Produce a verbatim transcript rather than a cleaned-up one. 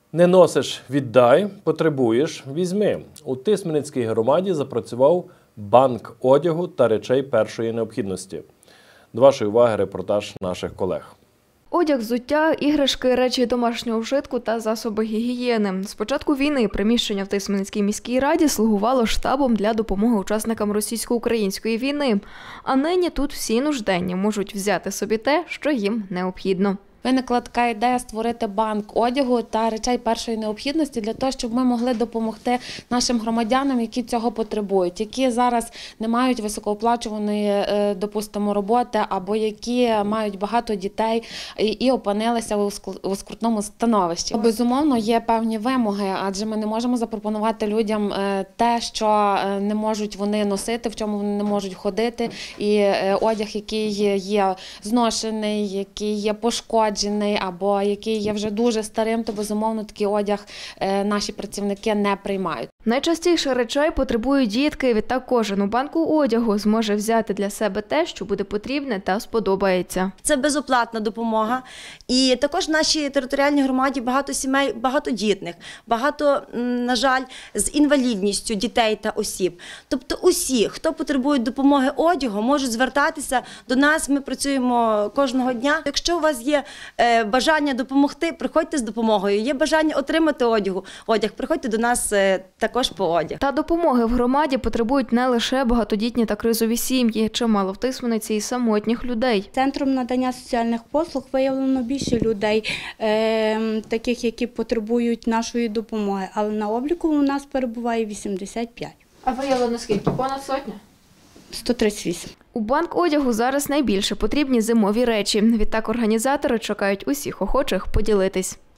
Не носиш – віддай, потребуєш – візьми. У Тисменецькій громаді запрацював банк одягу та речей першої необхідності. До вашої уваги репортаж наших колег. Одяг, взуття, іграшки, речі домашнього вжитку та засоби гігієни. З початку війни приміщення в Тисменецькій міській раді слугувало штабом для допомоги учасникам російсько-української війни. А нині тут всі нужденні можуть взяти собі те, що їм необхідно. Виникла така ідея створити банк одягу та речей першої необхідності для того, щоб ми могли допомогти нашим громадянам, які цього потребують, які зараз не мають високооплачуваної, допустимо, роботи, або які мають багато дітей і опинилися у скрутному становищі. Безумовно, є певні вимоги, адже ми не можемо запропонувати людям те, що не можуть вони носити, в чому вони не можуть ходити, і одяг, який є зношений, який є пошкоджений, або який є вже дуже старим, то, безумовно, такий одяг наші працівники не приймають. Найчастіше речей потребують дітки, відтак кожен у банку одягу зможе взяти для себе те, що буде потрібне та сподобається. Це безоплатна допомога. І також в нашій територіальній громаді багато сімей, багатодітних, багато, на жаль, з інвалідністю дітей та осіб. Тобто усі, хто потребує допомоги одягу, можуть звертатися до нас, ми працюємо кожного дня. Якщо у вас є бажання допомогти, приходьте з допомогою. Є бажання отримати одягу, одяг, приходьте до нас також по одяг. Та допомоги в громаді потребують не лише багатодітні та кризові сім'ї, чимало в Тисмениці і самотніх людей. Центром надання соціальних послуг виявлено більше людей, е, таких, які потребують нашої допомоги, але на обліку у нас перебуває вісімдесят п'ять. А виявлено скільки? Понад сотня? сто тридцять вісім. У банк одягу зараз найбільше потрібні зимові речі. Відтак організатори чекають усіх охочих поділитись.